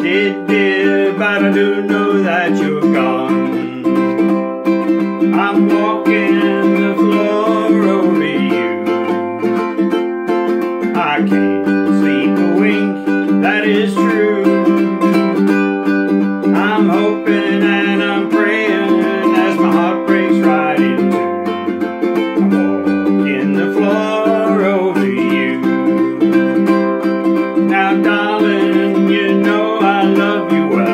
dear, but I do know that you're gone. I'm walking the floor over you. I can't sleep a wink, that is true. I'm hoping and I'm praying as my heart breaks right in two. I'm walking the floor over you. Now darling, you know I love you well.